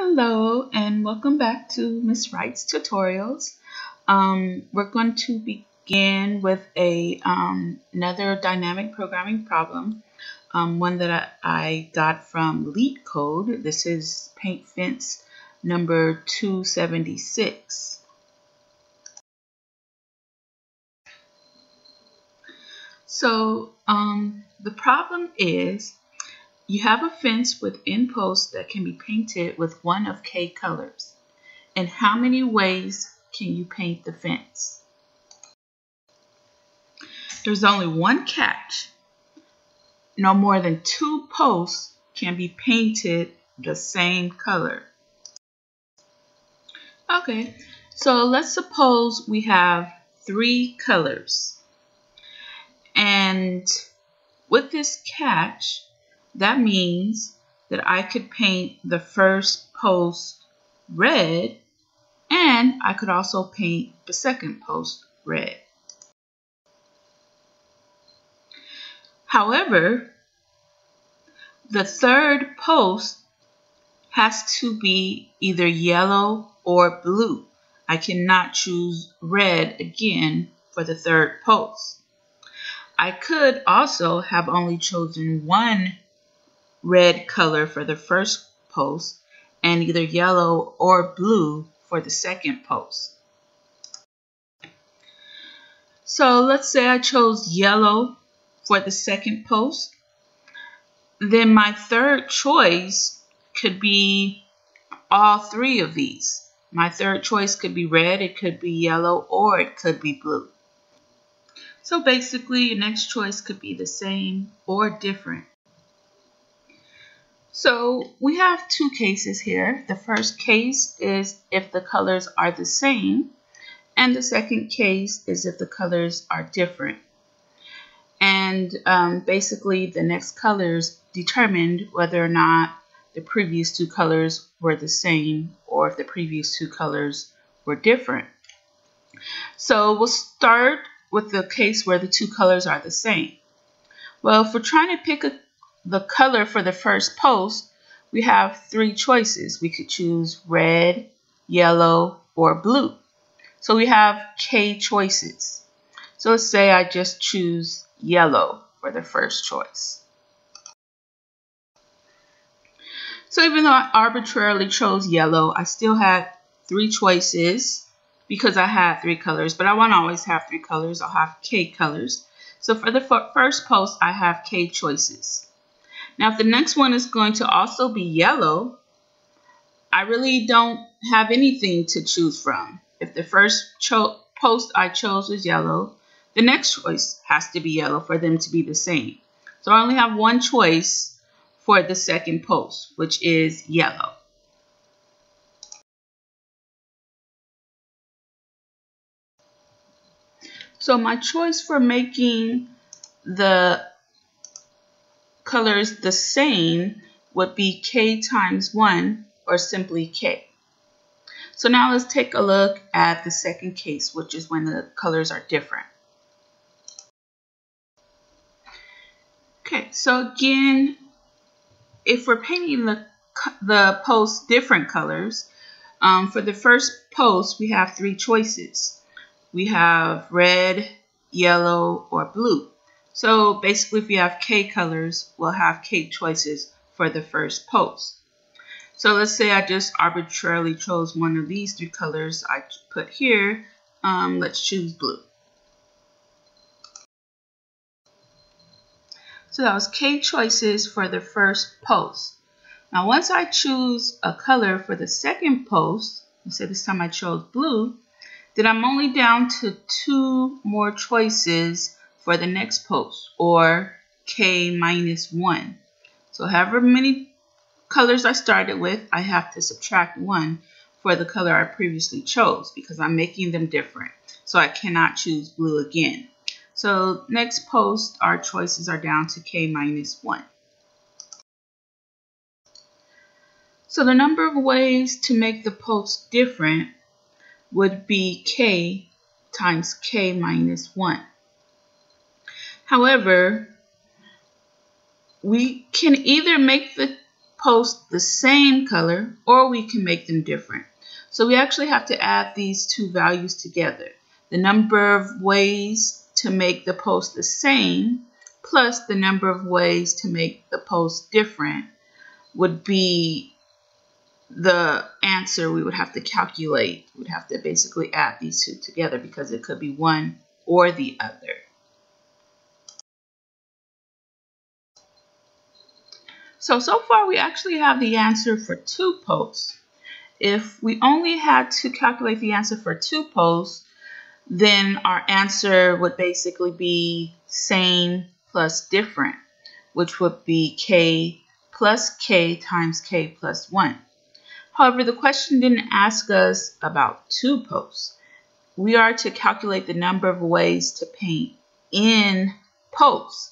Hello and welcome back to Miss Wright's tutorials. We're going to begin with another dynamic programming problem, one that I got from Leetcode. This is paint fence number 276. So the problem is you have a fence with end posts that can be painted with one of K colors. In how many ways can you paint the fence? There's only one catch. No more than 2 posts can be painted the same color. Okay, so let's suppose we have 3 colors. And with this catch, that means that I could paint the first post red, and I could also paint the second post red. However, the third post has to be either yellow or blue. I cannot choose red again for the third post. I could also have only chosen one red color for the first post and either yellow or blue for the second post. So let's say I chose yellow for the second post. Then my third choice could be all 3 of these. My third choice could be red, it could be yellow, or it could be blue. So basically your next choice could be the same or different. So we have 2 cases here. The first case is if the colors are the same, and the second case is if the colors are different. And basically the next colors determined whether or not the previous 2 colors were the same or if the previous 2 colors were different. So we'll start with the case where the 2 colors are the same. Well, if we're trying to pick the color for the first post, we have 3 choices. We could choose red, yellow, or blue. So we have K choices. So let's say I just choose yellow for the first choice. So even though I arbitrarily chose yellow, I still had 3 choices because I had 3 colors, but I won't always have 3 colors. I'll have K colors. So for the first post, I have K choices. Now, if the next one is going to also be yellow, I really don't have anything to choose from. If the first post I chose was yellow, the next choice has to be yellow for them to be the same. So I only have one choice for the second post, which is yellow. So my choice for making the colors the same would be K times 1 or simply K. So now let's take a look at the second case, which is when the colors are different. Okay, so again, if we're painting the post different colors, for the first post we have 3 choices. We have red, yellow, or blue. So basically if we have K colors, we'll have K choices for the first post. So let's say I just arbitrarily chose one of these 3 colors I put here. Let's choose blue. So that was K choices for the first post. Now once I choose a color for the second post, let's say this time I chose blue, then I'm only down to 2 more choices for the next post, or K minus 1. So however many colors I started with, I have to subtract 1 for the color I previously chose because I'm making them different. So I cannot choose blue again. So next post, our choices are down to K minus 1. So the number of ways to make the post different would be K times K minus 1. However, we can either make the post the same color, or we can make them different. So we actually have to add these two values together. The number of ways to make the post the same plus the number of ways to make the post different would be the answer we would have to calculate. We'd have to basically add these two together because it could be one or the other. So far we actually have the answer for 2 posts. If we only had to calculate the answer for 2 posts, then our answer would basically be same plus different, which would be k plus k times k plus 1. However, the question didn't ask us about 2 posts. We are to calculate the number of ways to paint in posts.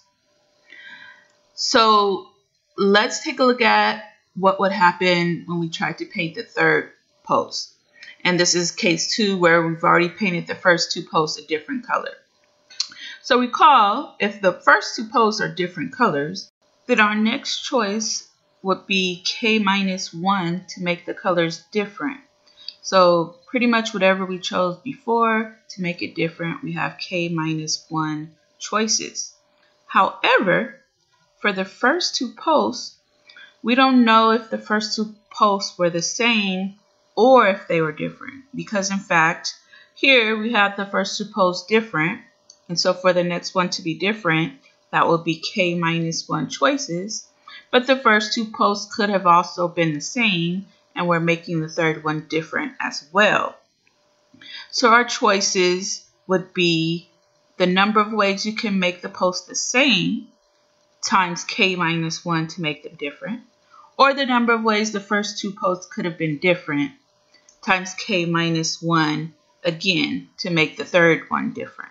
So let's take a look at what would happen when we tried to paint the 3rd post. And this is case 2 where we've already painted the first 2 posts a different color. So recall, if the first 2 posts are different colors, then our next choice would be k minus 1 to make the colors different. So pretty much whatever we chose before, to make it different, we have k minus 1 choices. However, for the first 2 posts, we don't know if the first 2 posts were the same or if they were different, because in fact, here we have the first 2 posts different, and so for the next one to be different, that will be k minus 1 choices, but the first 2 posts could have also been the same, and we're making the 3rd one different as well. So our choices would be the number of ways you can make the post the same times k minus 1 to make them different, or the number of ways the first 2 posts could have been different times k minus 1 again to make the 3rd one different.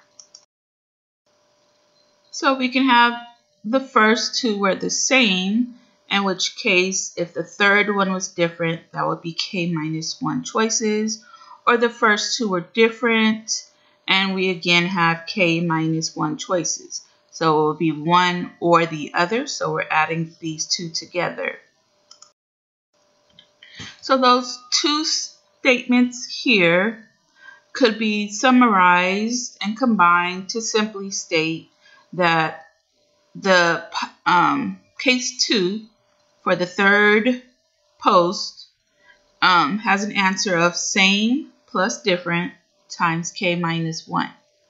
So we can have the first 2 were the same, in which case if the 3rd one was different, that would be k minus 1 choices, or the first 2 were different and we again have k minus 1 choices. So it will be one or the other, so we're adding these 2 together. So those 2 statements here could be summarized and combined to simply state that the case 2 for the 3rd post has an answer of same plus different times k minus 1.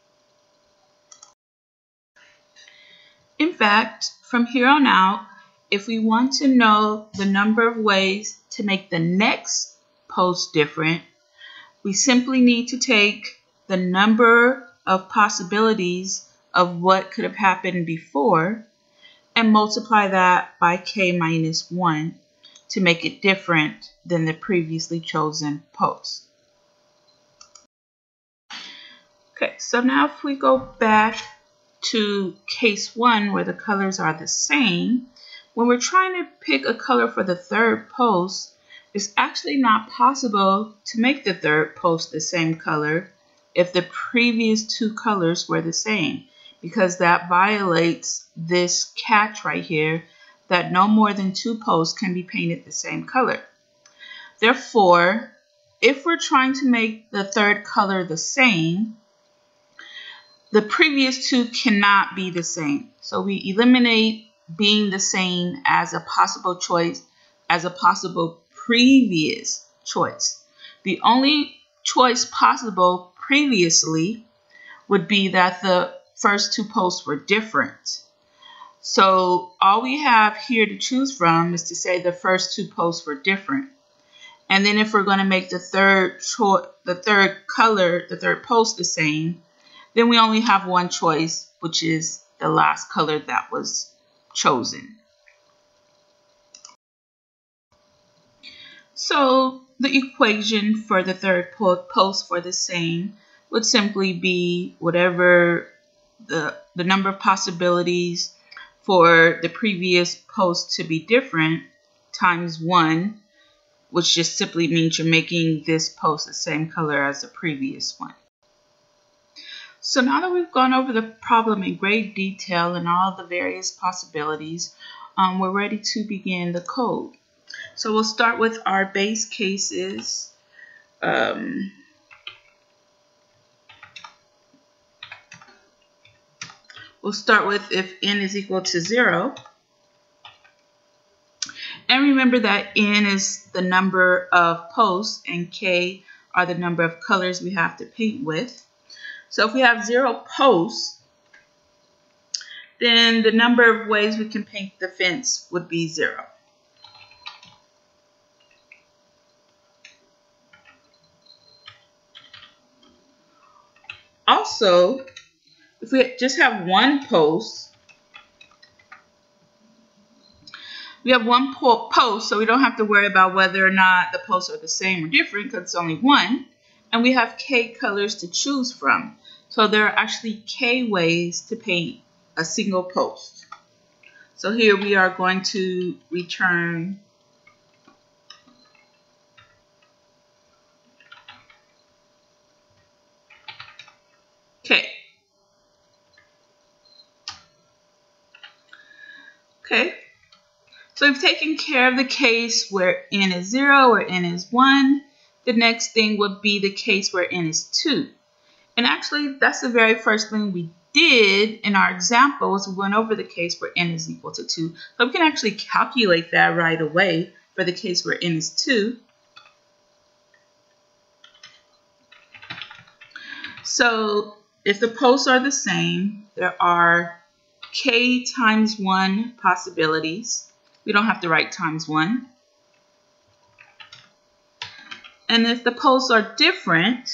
In fact, from here on out, if we want to know the number of ways to make the next post different, we simply need to take the number of possibilities of what could have happened before and multiply that by k minus 1 to make it different than the previously chosen post. Okay, so now if we go back to case 1 where the colors are the same, when we're trying to pick a color for the 3rd post, it's actually not possible to make the 3rd post the same color if the previous 2 colors were the same, because that violates this catch right here that no more than 2 posts can be painted the same color. Therefore, if we're trying to make the 3rd color the same, the previous 2 cannot be the same. So we eliminate being the same as a possible choice, as a possible previous choice. The only choice possible previously would be that the first 2 posts were different. So all we have here to choose from is to say the first 2 posts were different. And then if we're going to make the 3rd post the same, then we only have one choice, which is the last color that was chosen. So the equation for the 3rd post for the same would simply be whatever the number of possibilities for the previous post to be different times 1, which just simply means you're making this post the same color as the previous one. So now that we've gone over the problem in great detail and all the various possibilities, we're ready to begin the code. So we'll start with our base cases. We'll start with if n is equal to 0. And remember that n is the number of posts and k are the number of colors we have to paint with. So if we have 0 posts, then the number of ways we can paint the fence would be 0. Also, if we just have one post, we have one post, so we don't have to worry about whether or not the posts are the same or different because it's only one. And we have k colors to choose from. So there are actually k ways to paint a single post. So here we are going to return k. Okay. So we've taken care of the case where n is 0 or n is 1. The next thing would be the case where n is 2. And actually, that's the very first thing we did in our example was we went over the case where n is equal to 2. So we can actually calculate that right away for the case where n is 2. So if the posts are the same, there are k times 1 possibilities. We don't have to write times 1. And if the posts are different,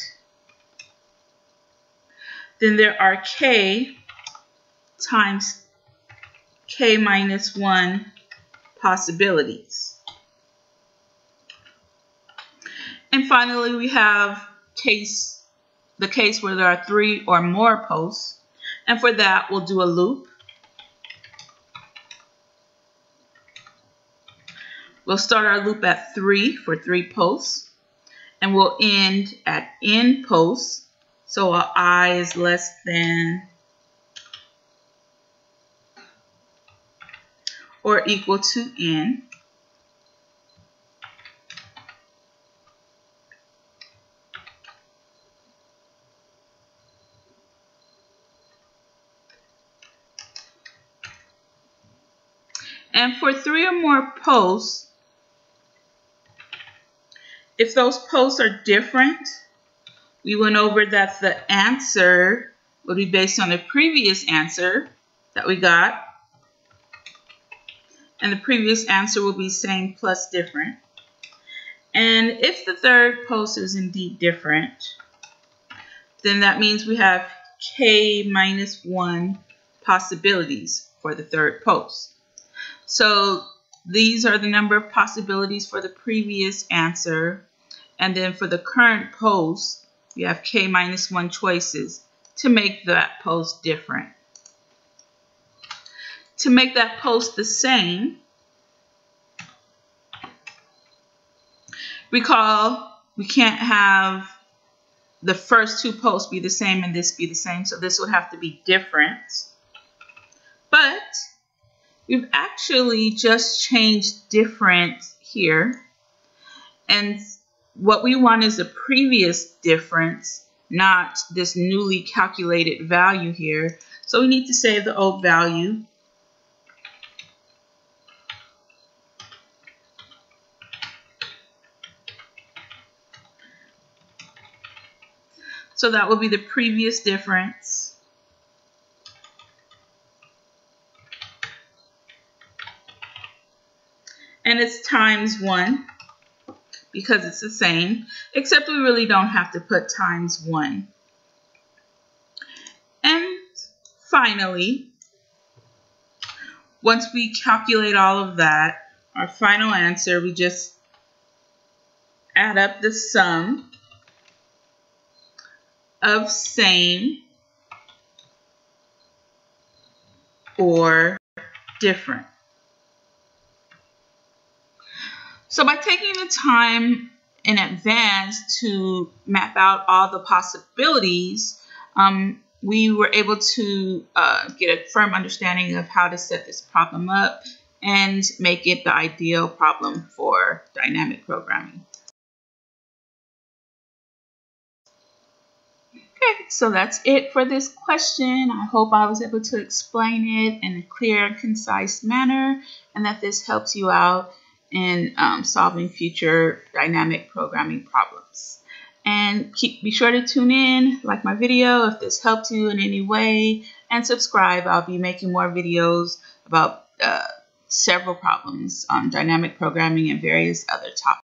then there are k times k minus 1 possibilities. And finally, we have the case where there are 3 or more posts. And for that, we'll do a loop. We'll start our loop at 3 for 3 posts. And we'll end at n posts. So our I is less than or equal to n. And for 3 or more posts, if those posts are different, we went over that the answer would be based on the previous answer that we got. And the previous answer will be same plus different. And if the third post is indeed different, then that means we have k minus 1 possibilities for the third post. So these are the number of possibilities for the previous answer. And then for the current post, you have k minus 1 choices to make that post different. To make that post the same, recall we can't have the first 2 posts be the same and this be the same, so this would have to be different. But we've actually just changed different here. And what we want is a previous difference, not this newly calculated value here. So we need to save the old value. So that will be the previous difference. And it's times 1. Because it's the same, except we really don't have to put times 1. And finally, once we calculate all of that, our final answer, we just add up the sum of same or different. So by taking the time in advance to map out all the possibilities, we were able to get a firm understanding of how to set this problem up and make it the ideal problem for dynamic programming. Okay, so that's it for this question. I hope I was able to explain it in a clear and concise manner, and that this helps you out in solving future dynamic programming problems. And be sure to tune in, like my video if this helped you in any way, and subscribe. I'll be making more videos about several problems on dynamic programming and various other topics.